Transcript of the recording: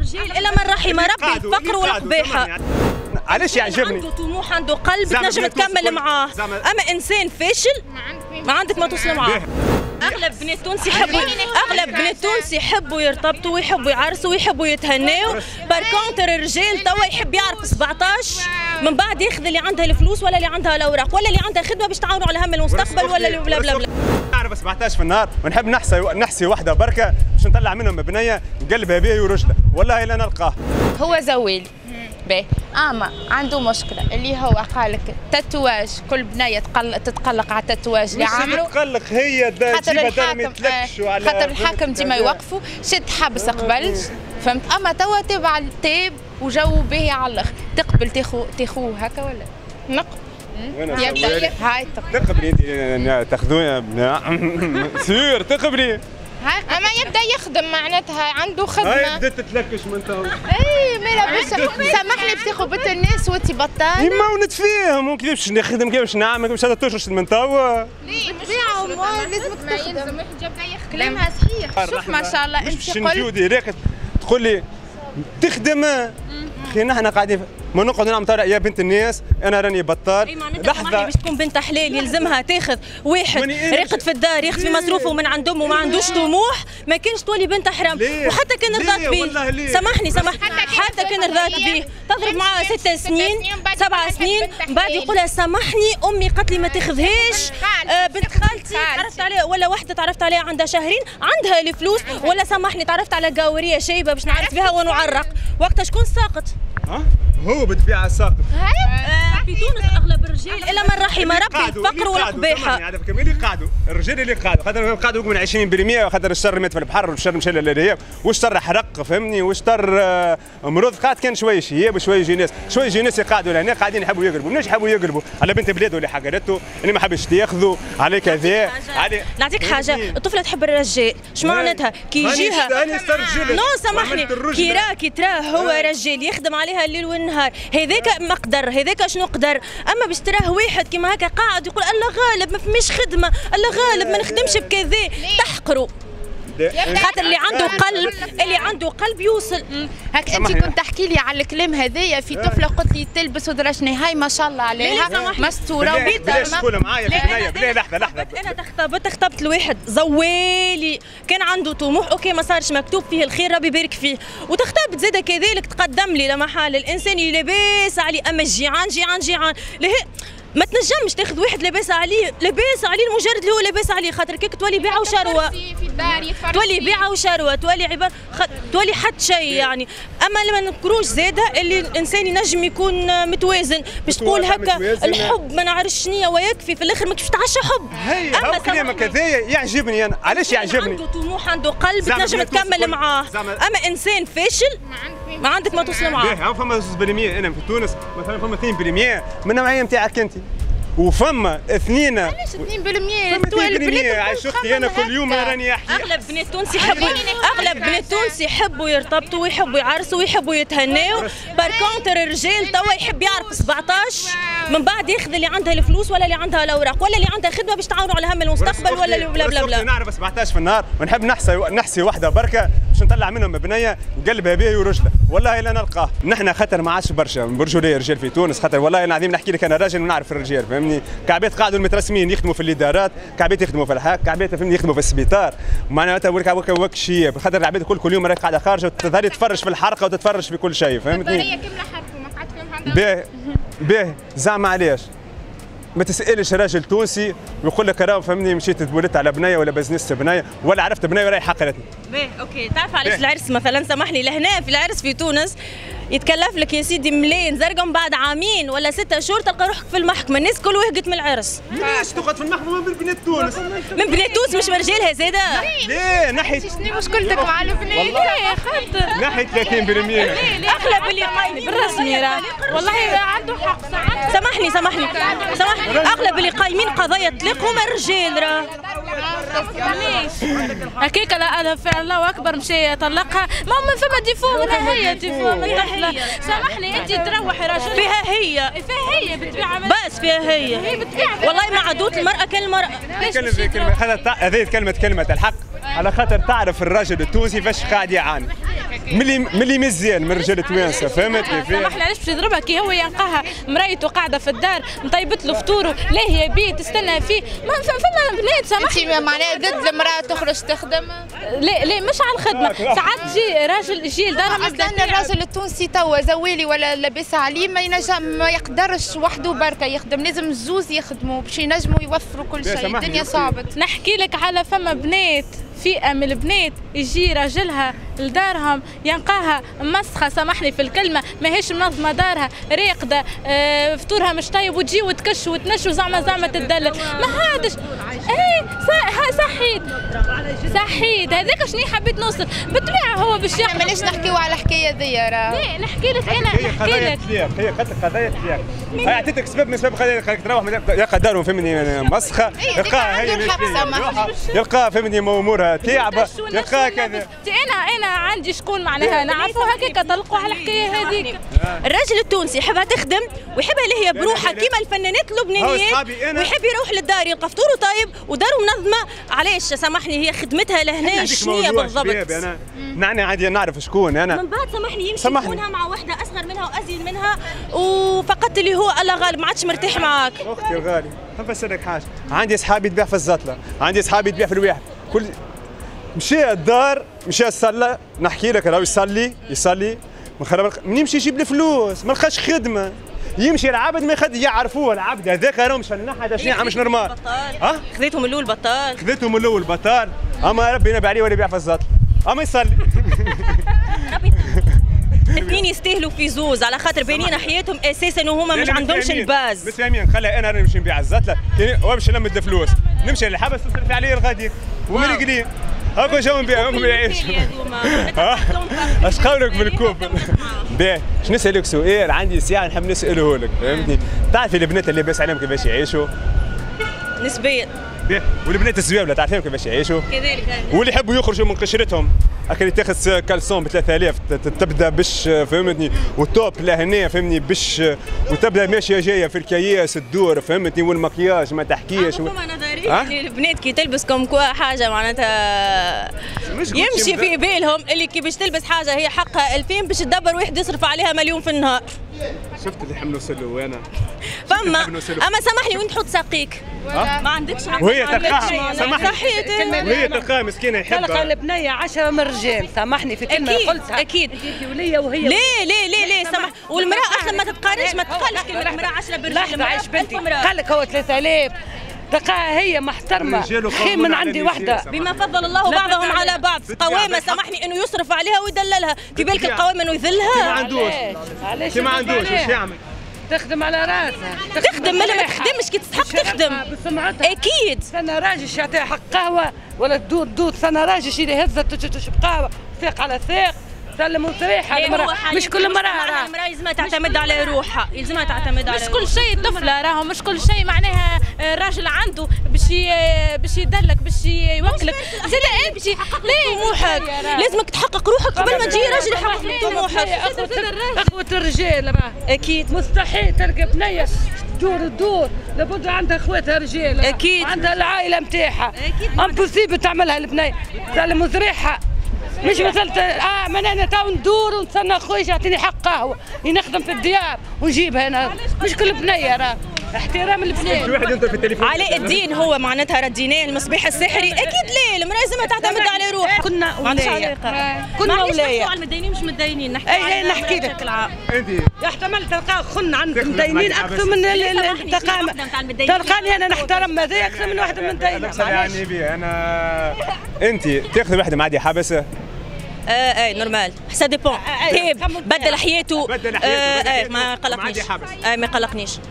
الرجال الا من رحم ربي الفقر والقباحه. علاش يعجبني؟ عنده طموح، عنده قلب، تنجم تكمل معاه. اما انسان فاشل ما عندك ما توصل معاه. اغلب بنات تونس يحبوا يرتبطوا ويحبوا يعرسوا ويحبوا يتهناوا. باركونتر الرجال توا يحب يعرف 17 من بعد ياخذ اللي عندها الفلوس ولا اللي عندها الاوراق ولا اللي عندها خدمه باش تعاونوا على هم المستقبل ولا اللي بلا بلا بلا. نعرف 17 في النهار ونحب نحسي وحده بركه باش نطلع منهم بنيه نقلبها به ورجله والله الا نلقاه. هو زويل باهي اما عنده مشكله اللي هو قال لك تاتواج. كل بنيه تتقلق على التاتواج اللي عامله. تتقلق هي خاطر الحاكم ديما يوقفوا شد حبس قبل فهمت. اما توا تبع التاب وجو باهي على الاخر. تقبل تاخوه هكا ولا نقبل؟ يبدا هاي تقبلي انت تاخذوها سير تقبلي. اما يبدا يخدم معناتها عنده خدمه. هاي بدات تتلكش من تو. اي مالا باش سامحني باش تاخذ بنت الناس وانت بطال. ما ونتفاهم كيفاش نخدم كيفاش نعمل كيفاش هذا تشرش من توا. بالطبيعه لازمك تخدم. يبدا يخدم كلامها صحيح. شوف ما شاء الله انت قلت تقول لي تخدم اخي نحن قاعدين ما نقعد نعمل طالع يا بنت الناس انا راني بطال. لحظه باش تكون بنت حلال يلزمها تاخذ واحد راقد في الدار ياخذ في مصروفه ومن عند امه وما عندوش طموح. ما كانش تولي بنت حرام. وحتى كان رضات به سامحني حتى كان رضات به تضرب معاه 6 سنين 7 سنين بعد يقولها سامحني امي قالت لي ما تاخذهاش. بنت خالتي تعرفت عليها ولا وحده تعرفت عليها عندها شهرين عندها الفلوس ولا سامحني تعرفت على قاوريه شايبه باش نعرف بها ونعرق. وقتها شكون ساقط؟ هو بالطبيعه الساقط. في تونس اغلب الرجال الا من رحم ربي الفقر والقباحه. هذا اللي قاعدوا الرجال اللي قاعدوا من 20% خاطر الشر مات في البحر والشر مشى للارهاب والشر حرق فهمني والشر مرض قاعد كان شويه شياب وشويه جناس شويه جناس يقعدوا لهنا قاعدين يحبوا يقلبوا. مناش يحبوا يقلبوا على بنت بلاده اللي حقرته اللي ما حبش تاخذوا على كذا على. نعطيك حاجه الطفله تحب الرجال اش معناتها كي يجيها نو سامحني كي تراه هو رجال يخدم عليها الليل والنهار هذاك مقدر هذاك شنو قدر. اما باش تراه واحد كيما هكا قاعد يقول الله غالب ما فماش خدمه الله غالب ما نخدمش بكذا تحقروا. خاطر اللي عنده قلب يوصل. هاك انت كنت تحكي لي على الكلام هذايا في طفله قلت لي تلبس ودرشني هاي ما شاء الله عليها مستوره وبيتها. تقول معايا بلا لحظه انا اختبت لواحد زوالي كان عنده طموح اوكي ما صارش مكتوب فيه الخير ربي يبارك فيه وتختبت زاده كذلك تقدم لي لما حال الانسان اللي لاباس عليه اما جيعان ما تنجمش تاخذ واحد لاباس عليه المجرد اللي هو لاباس عليه خاطر كيك تولي بيعه وشروه تولي بيعه وشروه تولي عباره تولي حد شيء يعني. اما لما نذكروش زاده اللي الانسان ينجم يكون متوازن باش تقول هكا الحب ما نعرفش شنيا ويكفي في الاخر ما كيفش تعشى حب. اما كلامك هذايا يعجبني انا علاش يعجبني؟ عنده طموح عنده قلب تنجم تكمل معاه. اما انسان فاشل ما عندك ما توصل معاه. فما 2% انا في تونس مثلا فما 2% من النوعيه نتاعك انت وفما 2 علاش 2%؟ عايش اختي انا كل يوم راني احكي. اغلب بنات تونس يحبوا يرتبطوا ويحبوا يعرسوا ويحبوا يتهناوا. باركونتر الرجال توا يحب يعرف 17 من بعد ياخذ اللي عندها الفلوس ولا اللي عندها الاوراق ولا اللي عندها خدمه باش تعاونوا على هم المستقبل ولا اللي بلا بلا بلا. نعرف 17 في النهار ونحب نحسي وحده بركه باش نطلع منهم بنيه نقلبها به ورجله والله الا نلقاه. نحن خاطر ما عادش برشا برجوليه رجال في تونس خاطر والله العظيم نحكي لك انا راجل ونعرف الرجال فهمني. كعبات قاعدوا المترسمين يخدموا في الادارات كعبات يخدموا في الحاك كعبات فهمني يخدموا في السبيطار معناتها وك شيء خاطر العباد الكل يوم راهي قاعده خارجه وتظهري تتفرج في الحرقه وتتفرج في كل شيء فهمتني. البريه كامله حرفوا ما قعدت فيهم باهي زعما علاش ما تسالش راجل تونسي ويقول لك راه فهمني مشيت تولدت على بنيه ولا بزنست بنيه ولا عرفت بنيه وراهي حقرتني. باهي اوكي تعرف علاش العرس مثلا سامحني لهنا في العرس في تونس يتكلف لك يا سيدي ملايين زرقاء من بعد عامين ولا 6 شهور تلقى روحك في المحكمه. الناس كل وهقت من العرس. ليش تقعد في المحكمه من بنات تونس؟ من بنات تونس مش برجالها زاده. ليه نحيت شنو مشكلتك مع البنات؟ ليه خاطر نحيت 30% اغلب اللي قايمين بالرسمي راه والله عنده حق. سامحني اغلب اللي قايمين قضايا طلاق هما الرجال راه. هكاك لا هذا فعلا الله اكبر مشى يطلقها ما من ثم ديفو ولا هي ديفو من طفله. سامحني انت تروحي راجل فيها هي بالطبيعه بس فيها هي والله ما عدوت المراه كالمراه. هذه كلمه الحق على خاطر تعرف الراجل التونسي فاش قاعد يعاني. ملي مزيان من رجال توانسه فهمت كيف؟ سامحني علاش باش يضربها كي هو يلقاها مرايته قاعده في الدار مطيبت له فطوره لاهيه بيه تستنى فيه ما فما بنات سامحني انت معناها ضد المراه تخرج تخدم؟ لا مش على الخدمه ساعات تجي راجل يجي لدارها اصلا الراجل التونسي توا زوالي ولا لاباس عليه ما يقدرش وحده بركه يخدم لازم الزوز يخدموا باش ينجموا يوفروا كل شيء الدنيا صعبت. نحكي لك على فما بنات فئة من البنات يجي راجلها لدارهم يلقاها مسخة سامحني في الكلمة ماهيش منظمة دارها راقدة فطورها مش طيب وتجي وتكش وتنش وزعما تدلل ما هادش صحيت هذاك شنو حبيت نوصل بالطبيعة هو باش احنا ماناش نحكيو على الحكاية ذيا راه لا نحكي لك انا هي قضية تليق هي عطيتك سبب من سبب قضية خليك تروح يلقى دارهم فهمني مسخة يلقاها يلقاها فهمني امورها تعبة يلقاها كذا انا عندي شكون معناها نعرفوا هكاك طلقوا على الحكايه هذيك. الراجل التونسي يحبها تخدم ويحبها اللي هي بروحها كيما الفنانات اللبنانيات ويحب يروح للدار يلقى فطوره طيب وداره منظمه. علاش سامحني هي خدمتها لهنا شنية بالضبط؟ انا عادي نعرف شكون انا من بعد سامحني يمشي يكونها مع وحده اصغر منها وازين منها وفقدت اللي هو الله غالب ما عادش مرتاح معاك. اختي الغالي نفسرك حاجه عندي اصحابي تبيع في الزطله عندي اصحابي تبيع في الواحد كل مشى الدار مشى الصلاه نحكي لك راهو يصلي من يمشي يجيب الفلوس ما لقاش خدمه يمشي العبد ما يخدم يعرفوه العبد هذاك راهو مش هذا شنو مش نورمال خذيتهم من الاول بطال اما ربي ينبي عليه ولا يبيع في الزطل اما يصلي الاثنين يستاهلوا في زوز على خاطر باينين حياتهم اساسا وهما مش عندهمش الباز. مش فاهمين خلي انا نمشي نبيع الزطله ونمشي نلمد الفلوس نمشي للحبس تصرف عليه الغادي ومرقلين هاكا جاو نبيعهم يعيشوا. اش قولك بالكوب؟ باهي باش نسالك سؤال عندي ساعه نحب نساله لك فهمتني تعرفي البنات اللي لاباس عليهم كيفاش يعيشوا؟ نسبيا. والبنات الزواوله تعرفيهم كيفاش يعيشوا؟ كذلك واللي يحبوا يخرجوا من قشرتهم اللي تاخذ كالسون ب 3000 تبدا باش فهمتني والتوب لهنا فهمتني باش وتبدا ماشيه جايه في الكياس تدور فهمتني والمكياج ما تحكيش. فما نظريه البنات كي تلبس كوم كوا حاجه معناتها يمشي في بالهم اللي كي باش تلبس حاجه هي حقها 2000 باش تدبر واحد يصرف عليها مليون في النهار. شفت اللي حملوا سلو وانا فما اما سامحني وين تحط ساقيك؟ ما عندكش وهي تلقاها سامحني وهي تلقاها مسكينه يحبها تلقى البنيه 10 من الرجال سامحني في كلمه قلتها اكيد وليه وهي لا سامح والمراه اصلا ما تتقارنش كلمه المراه 10 بالرجال. لحظه عايش بنتي قال لك هو 3000 تلقاها هي محترمه خير من عندي وحده بما فضل الله بعضهم على بعض قوامه سامحني انه يصرف عليها ويدللها في بالك القوامه انه يذلها ما عندوش واش يعمل تخدم على راسها تخدم ما تخدمش كي تستحق تخدم اكيد. سنه راجل يعطيها حق قهوه ولا تدور سنه راجل اللي هزت تشرب قهوه ثاق على ثاق سلم وتريح المراه مش كل مراه المراه لازمها تعتمد على روحها يلزمها تعتمد على مش كل شيء طفله راهو مش كل شيء معناها الراجل عنده باش يدلك باش يوكلك زيد انت ليه طموحك لازمك تحقق روحك قبل ما تجي راجل يحقق طموحك. اخوة الرجال راه اكيد مستحيل تلقى بنيه تدور لابد عندها اخواتها رجال اكيد عندها العائله نتاعها امبوسيبل تعملها البنيه سلم وتريحها مش مثلا من انا تو ندور ونستنى خويا يعطيني حق قهوه نخدم في الديار ونجيبها انا مش كل بنيه راه احترام البنات. واحد ينطر في التليفون علاء الدين هو معناتها رديناه المصباح السحري اكيد ليه المراه لازمها تعتمد على روحها. كنا ولايه كنا ولايه على المتدينين مش متدينين نحكي لك بشكل عام. انت يحتمل تلقاه خن عند المتدينين اكثر من التقامه تلقاني انا نحترم ماذا اكثر من واحد من المتدينين يعني بيه انا انت تاخذ واحده معدي حابسه اي نورمال سا ديبون بدل حياته ما قلقنيش ما قلقنيش